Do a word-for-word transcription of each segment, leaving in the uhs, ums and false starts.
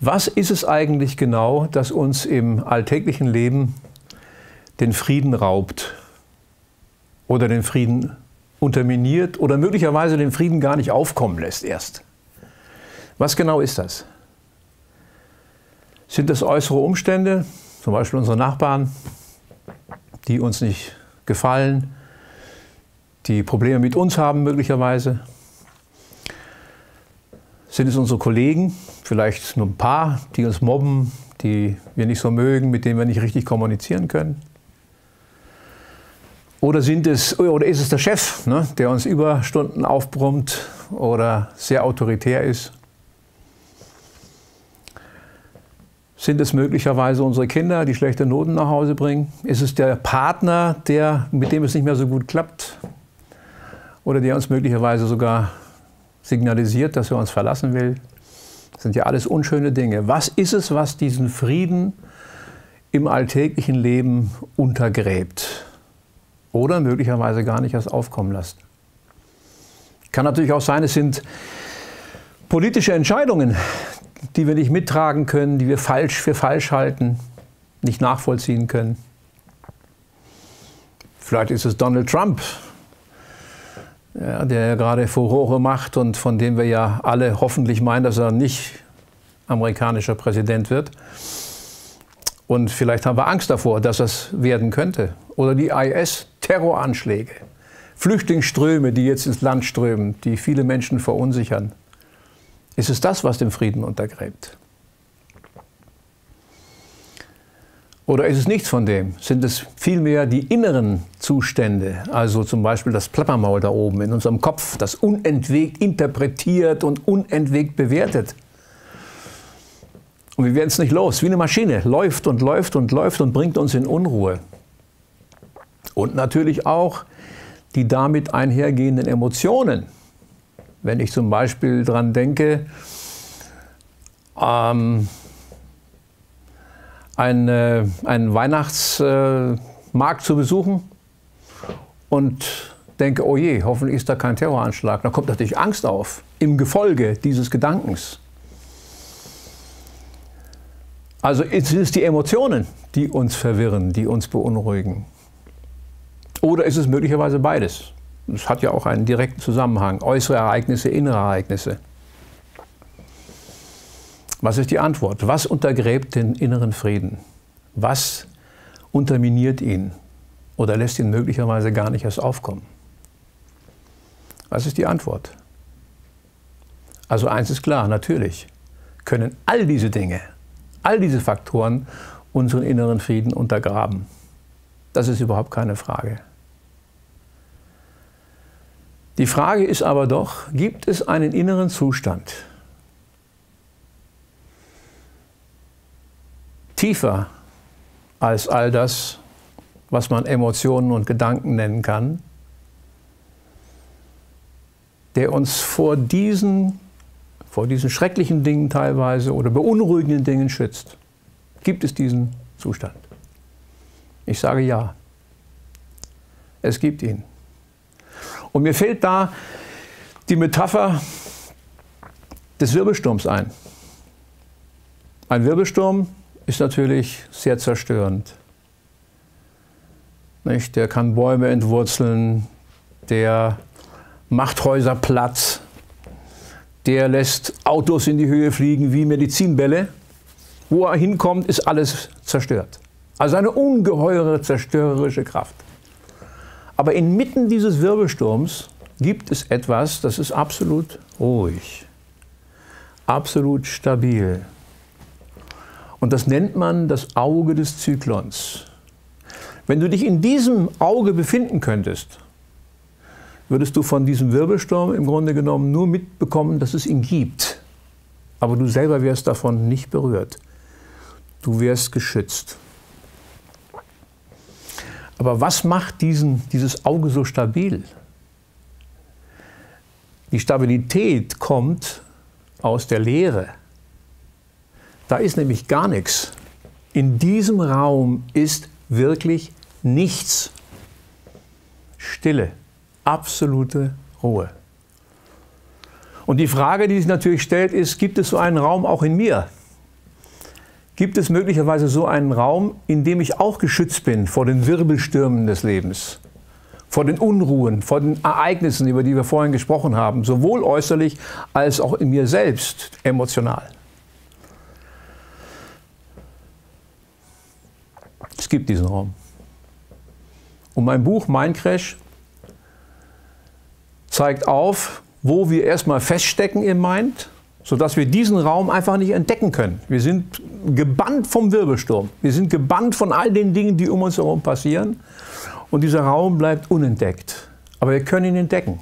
Was ist es eigentlich genau, das uns im alltäglichen Leben den Frieden raubt oder den Frieden unterminiert oder möglicherweise den Frieden gar nicht aufkommen lässt erst? Was genau ist das? Sind das äußere Umstände, zum Beispiel unsere Nachbarn, die uns nicht gefallen, die Probleme mit uns haben möglicherweise? Sind es unsere Kollegen, vielleicht nur ein paar, die uns mobben, die wir nicht so mögen, mit denen wir nicht richtig kommunizieren können? Oder, sind es, oder ist es der Chef, ne, der uns Überstunden aufbrummt oder sehr autoritär ist? Sind es möglicherweise unsere Kinder, die schlechte Noten nach Hause bringen? Ist es der Partner, der, mit dem es nicht mehr so gut klappt? Oder der uns möglicherweise sogar signalisiert, dass er uns verlassen will? Das sind ja alles unschöne Dinge. Was ist es, was diesen Frieden im alltäglichen Leben untergräbt? Oder möglicherweise gar nicht erst aufkommen lässt? Kann natürlich auch sein, es sind politische Entscheidungen, die wir nicht mittragen können, die wir falsch für falsch halten, nicht nachvollziehen können. Vielleicht ist es Donald Trump, ja, der gerade Furore macht und von dem wir ja alle hoffentlich meinen, dass er nicht amerikanischer Präsident wird. Und vielleicht haben wir Angst davor, dass es werden könnte. Oder die I S-Terroranschläge, Flüchtlingsströme, die jetzt ins Land strömen, die viele Menschen verunsichern. Ist es das, was den Frieden untergräbt? Oder ist es nichts von dem? Sind es vielmehr die inneren Zustände, also zum Beispiel das Plappermaul da oben in unserem Kopf, das unentwegt interpretiert und unentwegt bewertet? Und wir werden es nicht los, wie eine Maschine, läuft und läuft und läuft und bringt uns in Unruhe. Und natürlich auch die damit einhergehenden Emotionen. Wenn ich zum Beispiel daran denke, ähm, ein, äh, einen Weihnachtsmarkt äh, zu besuchen und denke, oh je, hoffentlich ist da kein Terroranschlag. Da kommt natürlich Angst auf im Gefolge dieses Gedankens. Also es sind die Emotionen, die uns verwirren, die uns beunruhigen. Oder ist es möglicherweise beides? Das hat ja auch einen direkten Zusammenhang. Äußere Ereignisse, innere Ereignisse. Was ist die Antwort? Was untergräbt den inneren Frieden? Was unterminiert ihn? Oder lässt ihn möglicherweise gar nicht erst aufkommen? Was ist die Antwort? Also eins ist klar, natürlich können all diese Dinge, all diese Faktoren unseren inneren Frieden untergraben. Das ist überhaupt keine Frage. Die Frage ist aber doch, gibt es einen inneren Zustand, tiefer als all das, was man Emotionen und Gedanken nennen kann, der uns vor diesen, vor diesen schrecklichen Dingen teilweise oder beunruhigenden Dingen schützt? Gibt es diesen Zustand? Ich sage ja. Es gibt ihn. Und mir fällt da die Metapher des Wirbelsturms ein. Ein Wirbelsturm ist natürlich sehr zerstörend. Nicht? Der kann Bäume entwurzeln, der macht Häuser platt, der lässt Autos in die Höhe fliegen wie Medizinbälle. Wo er hinkommt, ist alles zerstört. Also eine ungeheure zerstörerische Kraft. Aber inmitten dieses Wirbelsturms gibt es etwas, das ist absolut ruhig, absolut stabil. Und das nennt man das Auge des Zyklons. Wenn du dich in diesem Auge befinden könntest, würdest du von diesem Wirbelsturm im Grunde genommen nur mitbekommen, dass es ihn gibt. Aber du selber wärst davon nicht berührt. Du wärst geschützt. Aber was macht diesen, dieses Auge so stabil? Die Stabilität kommt aus der Leere. Da ist nämlich gar nichts. In diesem Raum ist wirklich nichts. Stille, absolute Ruhe. Und die Frage, die sich natürlich stellt, ist, gibt es so einen Raum auch in mir? gibt es möglicherweise so einen Raum, in dem ich auch geschützt bin vor den Wirbelstürmen des Lebens, vor den Unruhen, vor den Ereignissen, über die wir vorhin gesprochen haben, sowohl äußerlich als auch in mir selbst emotional. Es gibt diesen Raum. Und mein Buch Mind Crash zeigt auf, wo wir erstmal feststecken im Mind, sodass wir diesen Raum einfach nicht entdecken können. Wir sind gebannt vom Wirbelsturm. Wir sind gebannt von all den Dingen, die um uns herum passieren. Und dieser Raum bleibt unentdeckt. Aber wir können ihn entdecken.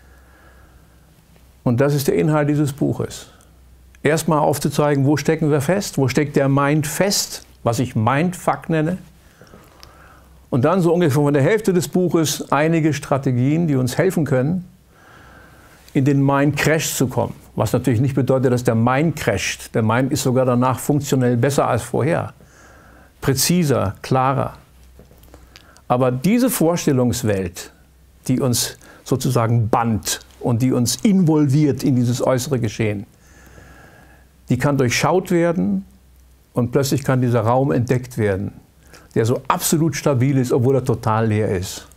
Und das ist der Inhalt dieses Buches. Erstmal aufzuzeigen, wo stecken wir fest, wo steckt der Mind fest, was ich Mindfuck nenne. Und dann so ungefähr von der Hälfte des Buches einige Strategien, die uns helfen können, in den Mind Crash zu kommen. Was natürlich nicht bedeutet, dass der Mind crasht. Der Mind ist sogar danach funktionell besser als vorher. Präziser, klarer. Aber diese Vorstellungswelt, die uns sozusagen bannt und die uns involviert in dieses äußere Geschehen, die kann durchschaut werden und plötzlich kann dieser Raum entdeckt werden, der so absolut stabil ist, obwohl er total leer ist.